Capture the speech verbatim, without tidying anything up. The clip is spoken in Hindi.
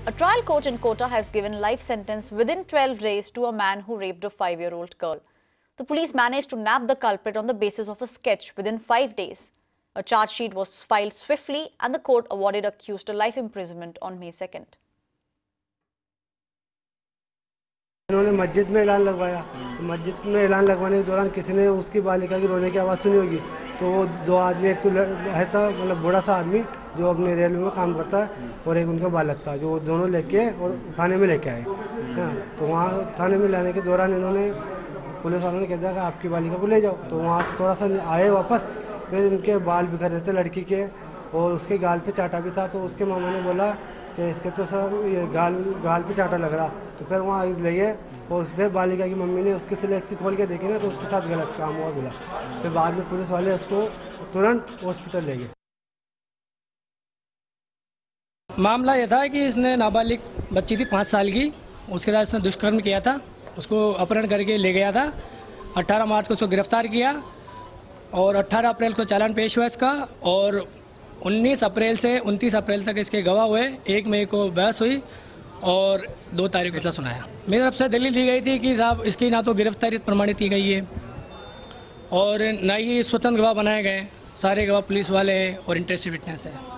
A trial court in Kota has given life sentence within twelve days to a man who raped a five-year-old girl. The police managed to nab the culprit on the basis of a sketch within five days. A charge sheet was filed swiftly and the court awarded accused a life imprisonment on May second. उन्होंने मस्जिद में ऐलान लगवाया, तो मस्जिद में ऐलान लगवाने के दौरान किसी ने उसकी बालिका की रोने की आवाज़ सुनी होगी, तो वो दो आदमी, एक तो है था मतलब बूढ़ा सा आदमी जो अपने रेलवे में काम करता है और एक उनका बालक था, जो दोनों लेके और थाने में लेके आए हैं। तो वहाँ थाने में लाने के दौरान इन्होंने पुलिस वालों ने कह दिया कि आपकी बालिका को ले जाओ। तो वहाँ से थोड़ा सा आए वापस, फिर उनके बाल बिखर रहे थे लड़की के और उसके गाल पे चाटा भी था। तो उसके मामा ने बोला कि इसके तो सब ये गाल गाल पे चाटा लग रहा। तो फिर वहाँ ले गए और फिर बालिका की मम्मी ने उसके सिलेक्सी खोल के देखी ना, तो उसके साथ गलत काम हुआ बोला। फिर बाद में पुलिस वाले उसको तुरंत हॉस्पिटल ले गए। मामला यह था कि इसने नाबालिग बच्ची थी पाँच साल की, उसके साथ इसने दुष्कर्म किया था, उसको अपहरण करके ले गया था। अठारह मार्च को उसको गिरफ्तार किया और अठारह अप्रैल को चालान पेश हुआ इसका और उन्नीस अप्रैल से उनतीस अप्रैल तक इसके गवाह हुए। एक मई को बहस हुई और दो तारीख को फैसला सुनाया। मेरी तरफ से दलील दी गई थी कि साहब इसकी ना तो गिरफ्तारी प्रमाणित की गई है और ना ही स्वतंत्र गवाह बनाए गए, सारे गवाह पुलिस वाले हैं और इंटरेस्टेड विटनेस है।